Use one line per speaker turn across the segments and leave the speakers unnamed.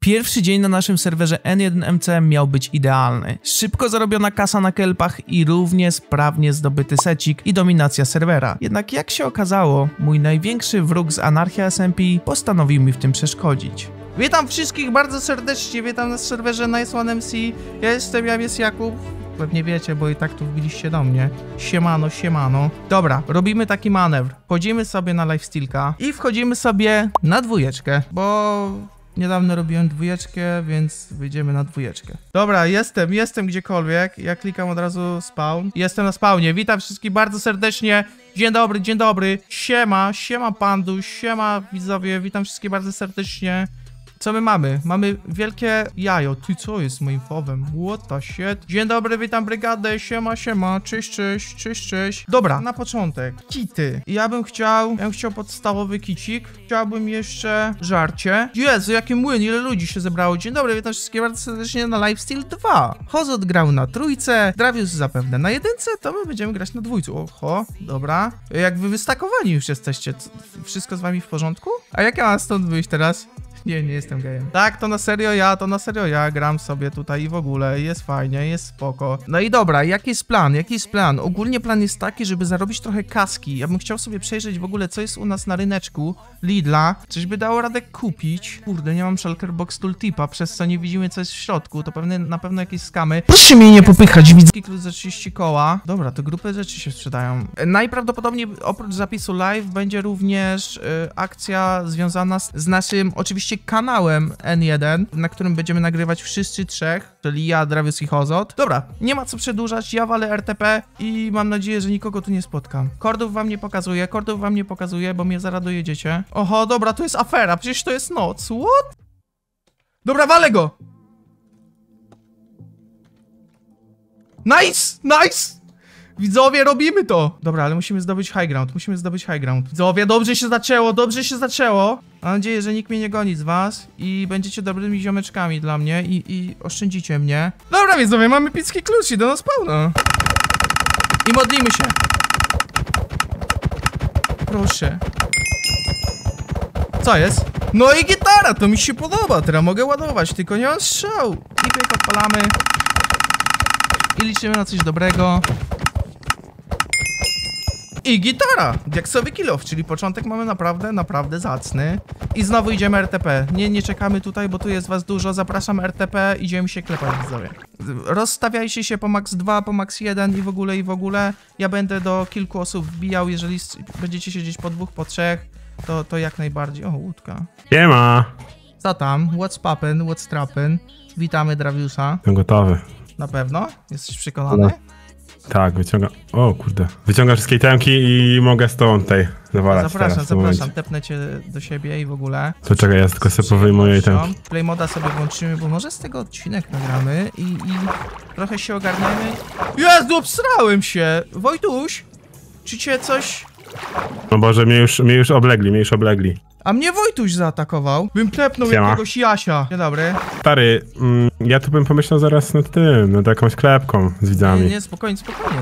Pierwszy dzień na naszym serwerze N1MCM miał być idealny. Szybko zarobiona kasa na kelpach i równie sprawnie zdobyty secik i dominacja serwera. Jednak jak się okazało, mój największy wróg z Anarchia SMP postanowił mi w tym przeszkodzić. Witam wszystkich bardzo serdecznie, witam na serwerze Nice1MC. Ja jest Jakub. Pewnie wiecie, bo i tak tu wbiliście do mnie. Siemano, siemano. Dobra, robimy taki manewr. Wchodzimy sobie na lifestealka i wchodzimy sobie na dwójeczkę, bo niedawno robiłem dwójeczkę, więc wyjdziemy na dwójeczkę. Dobra, jestem gdziekolwiek. Ja klikam od razu spawn. Jestem na spawnie. Witam wszystkich bardzo serdecznie. Dzień dobry. Siema pandu, siema widzowie. Witam wszystkich bardzo serdecznie. Co my mamy? Mamy wielkie jajo. Ty, co jest moim fowem? What the shit? Dzień dobry, witam brygadę. Siema. Cześć. Dobra, na początek. Kity. Ja bym chciał podstawowy kicik. Chciałbym jeszcze żarcie. Jezu, jaki młyn, ile ludzi się zebrało. Dzień dobry, witam wszystkich bardzo serdecznie na Lifesteal 2. Hozot grał na trójce, Dravius zapewne na jedynce, to my będziemy grać na dwójcu. Oho, dobra. Jak wy wystakowani już jesteście. Wszystko z wami w porządku? A jak ja mam stąd wyjść teraz? Nie jestem gejem. Tak, to na serio ja gram sobie tutaj i w ogóle jest fajnie, jest spoko. No i dobra, jaki jest plan? Ogólnie plan jest taki, żeby zarobić trochę kaski. Ja bym chciał sobie przejrzeć w ogóle, co jest u nas na ryneczku Lidla. Coś by dało radę kupić. Kurde, nie mam Shulker Box Tooltipa, przez co nie widzimy, co jest w środku. To na pewno jakieś skamy. Proszę mnie nie popychać, widzę. Klucz za 30 koła. Dobra, to grupy rzeczy się sprzedają. Najprawdopodobniej oprócz zapisu live będzie również akcja związana z naszym, oczywiście, kanałem N1, na którym będziemy nagrywać wszyscy trzech, czyli ja, Dravius i Hozot. Dobra, nie ma co przedłużać, ja walę RTP i mam nadzieję, że nikogo tu nie spotkam. Kordów wam nie pokazuję, bo mnie zaraz dojedziecie. Oho, dobra, to jest afera, przecież to jest noc, what? Dobra, walę go! Nice! Widzowie, robimy to! Dobra, ale musimy zdobyć high ground. Widzowie, dobrze się zaczęło. Mam nadzieję, że nikt mnie nie goni z was i będziecie dobrymi ziomeczkami dla mnie i oszczędzicie mnie. Dobra, widzowie, mamy picki klucz i do nas pełno. I modlimy się. Proszę. Co jest? No i gitara, to mi się podoba. Teraz mogę ładować, tylko nie mam strzał. I bieg odpalamy. I liczymy na coś dobrego. I gitara! Diaksowy kill off, czyli początek mamy naprawdę zacny. I znowu idziemy RTP. Nie czekamy tutaj, bo tu jest was dużo. Zapraszam RTP, idziemy się klepać, widzowie. Rozstawiajcie się po max 2, po max 1 i w ogóle. Ja będę do kilku osób wbijał, jeżeli będziecie siedzieć po 2, po 3, to jak najbardziej. O, łódka.
Siema!
Co tam? What's poppin'? What's trappin'? Witamy Draviusa.
Jestem gotowy.
Na pewno? Jesteś przekonany?
Tak, wyciągam. O kurde. Wyciągam wszystkie itemki i mogę z tobą tutaj zawalać.
Zapraszam, tepnę cię do siebie i w ogóle.
To czekaj, ja tylko sobie powyjmuję itemki.
Playmoda sobie włączymy, bo może z tego odcinek nagramy i trochę się ogarniemy. Jezu, obsrałem się! Wojtuś! Czy cię coś...
No Boże, mnie już oblegli.
A mnie Wojtuś zaatakował. Bym klepnął jakiegoś Jasia. Dzień dobry.
Stary, ja tu bym pomyślał zaraz nad jakąś klepką z widzami.
Nie, spokojnie.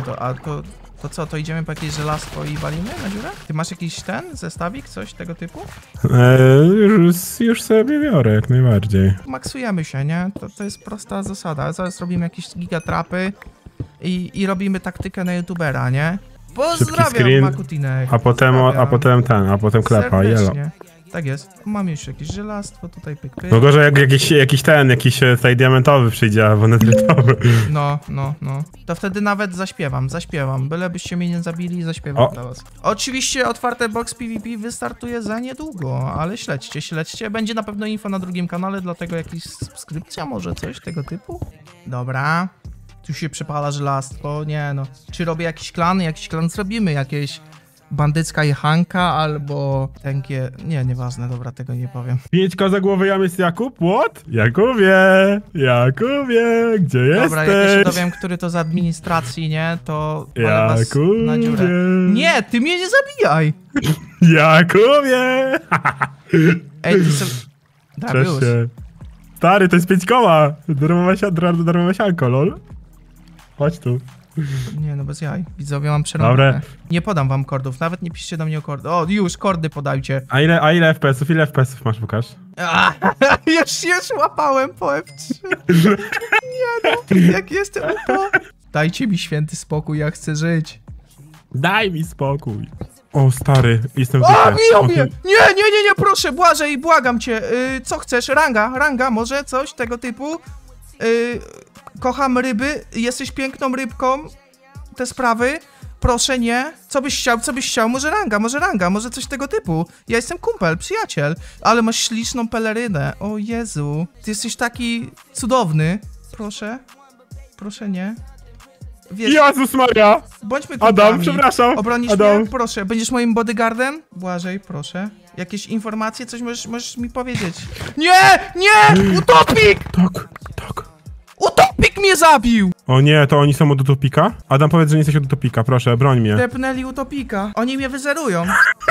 To co, to idziemy po jakieś żelastwo i walimy na dziurę? Ty masz jakiś zestawik, coś tego typu?
Już sobie biorę, jak najbardziej.
Maksujemy się, nie? To jest prosta zasada. Zaraz robimy jakieś gigatrapy i robimy taktykę na youtubera, nie? Pozdrawiam, Makutinek.
A potem klepa, jelo.
Tak jest. Mam jeszcze jakieś żelastwo, tutaj pyk.
No gorzej jak jakiś tutaj diamentowy przyjdzie, albo netrytowy.
No. To wtedy nawet zaśpiewam. Bylebyście mnie nie zabili, zaśpiewam dla was. Oczywiście otwarte box PvP wystartuje za niedługo, ale śledźcie. Będzie na pewno info na drugim kanale, dlatego jakaś subskrypcja, może coś tego typu? Dobra. Tu się przypala żelastwo, nie no. Czy robię jakiś klan zrobimy, jakieś bandycka jechanka albo tęgie... Nie, nieważne, dobra, tego nie powiem.
5 za głowę jam jest Jakub? What? Jakubie, gdzie jesteś?
Dobra, jak ja się dowiem, który to z administracji, nie, to palę was na dziurę. Nie, ty mnie nie zabijaj!
Jakubie!
Ej, ty sobie... Dravius.
Stary, to jest 5 koła! Darmowe sianko, lol. Chodź tu.
Nie no, bez jaj. Widzowie, mam przerąbane.
Dobre.
Nie podam wam kordów, nawet nie piszcie do mnie o kordy. O, już, kordy podajcie.
A ile FPS-ów? Ile FPS-ów masz, pokaż?
Już łapałem po F3. Nie no, jak jestem upo. Dajcie mi święty spokój, ja chcę żyć.
Daj mi spokój. O, stary, jestem w
A,
dupie.
biją mnie! Nie, proszę, Błażej, błagam cię. Co chcesz? Ranga, może coś tego typu? Kocham ryby, jesteś piękną rybką. Te sprawy. Proszę, nie. Co byś chciał? Może ranga, może coś tego typu. Ja jestem kumpel, przyjaciel. Ale masz śliczną pelerynę. O Jezu. Ty jesteś taki cudowny. Proszę, nie. Wiesz,
Jezus Maria!
bądźmy kumplami.
Adam, przepraszam.
Obronisz
Adam.
mnie? Proszę. Będziesz moim bodyguardem? Błażej, proszę. Jakieś informacje? Coś możesz mi powiedzieć? Nie! Utopik!
Tak.
Utopik mnie zabił!
O nie, to oni są od Utopika? Adam, powiedz, że nie jesteś od Utopika, proszę, broń mnie.
Tepnęli Utopika. Oni mnie wyzerują.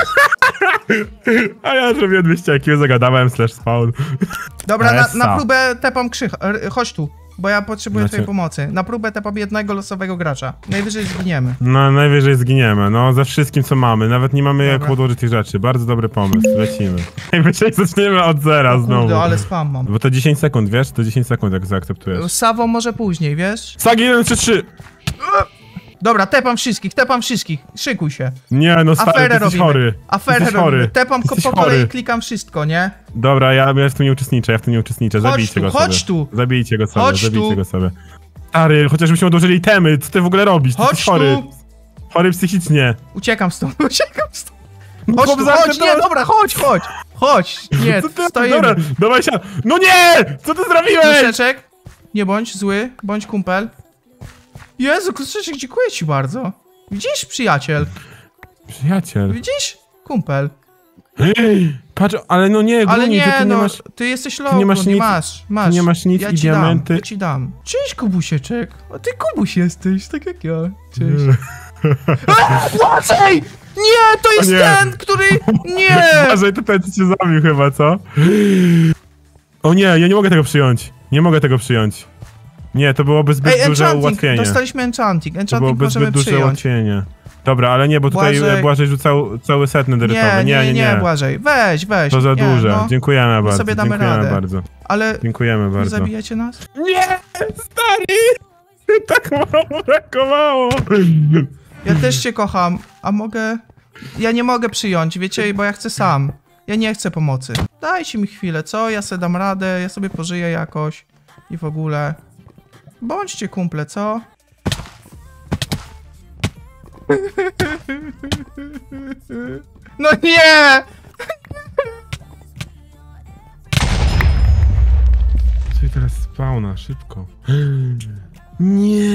A ja zrobiłem 200 IQ, zagadałem /spawn.
Dobra,
Essa.
na próbę tepam Krzycha. Chodź tu, bo ja potrzebuję
Znaczy-
twojej pomocy. Na próbę tepam jednego losowego gracza. Najwyżej zginiemy.
No, najwyżej zginiemy, no, ze wszystkim, co mamy. Nawet nie mamy jak
Dobra.
podłożyć tych rzeczy. Bardzo dobry pomysł, lecimy. Najwyżej zaczniemy od zera znowu.
Kurde, ale spam mam.
Bo to 10 sekund, wiesz? To 10 sekund, jak zaakceptujesz.
Sawą może później, wiesz?
Sagi 1, 3, 3!
Dobra, tepam wszystkich. Szykuj się.
Nie, no stary, ty
Aferę
jesteś
robimy.
chory.
Aferę
Jesteś
robimy.
chory.
Tepam
Jesteś
po kolei,
chory.
klikam wszystko, nie?
Dobra, ja w tym nie uczestniczę, zabijcie go sobie.
Chodź tu.
Zabijcie go sobie,
Chodź
zabijcie
tu.
go sobie. Stary, chociażbyśmy odłożyli temy, co ty w ogóle robisz? Ty
Chodź
jesteś chory.
tu.
Chory psychicznie.
Uciekam stąd. Chodź
Chłop
tu,
zaakceptował-
nie, dobra, chodź. Nie,
Co ty?
stoimy.
Dobra, dawaj się. No nie! Co ty zrobiłeś?
Kruszeczek, nie bądź zły, bądź kumpel. Jezu, Kruszeczek, dziękuję ci bardzo. Widzisz, przyjaciel?
Przyjaciel.
Widzisz? Kumpel.
Ej, patrz, ale no nie,
Ale
Gruni,
nie,
ty
no,
nie masz...
ty jesteś
nie masz
low, nie
nic-
masz.
ty nie masz nic
ja
i
ci
diamenty.
Ja ci dam. Cześć, Kubusieczek. A ty Kubuś jesteś, tak jak ja. Cześć. Błażej! Nie, to jest
nie.
ten, który... Nie!
Uważaj, to ten, co cię zabił chyba, co? O nie, ja nie mogę tego przyjąć. Nie mogę tego przyjąć. Nie, to byłoby zbyt duże
enchanting,
ułatwienie.
dostaliśmy enchanting.
To
Enchanting
byłoby
możemy
zbyt duże
przyjąć.
ułatwienie. Dobra, ale nie, bo tutaj
Błażej.
Błażej rzucał cały set nederytowy.
Nie, Błażej. Weź.
To za
Nie,
duże.
no.
Dziękujemy bardzo.
sobie damy
Dziękujemy
radę.
bardzo.
Ale
Dziękujemy
nie
bardzo.
zabijecie nas?
Nie! Stary! Tak mało brakowało!
Ja też cię kocham, a mogę... Ja nie mogę przyjąć, wiecie, bo ja chcę sam. Ja nie chcę pomocy. Dajcie mi chwilę, co? Ja sobie dam radę, ja sobie pożyję jakoś. I w ogóle... Bądźcie kumple, co? No nie!
Czyli teraz spawna, szybko. Nie!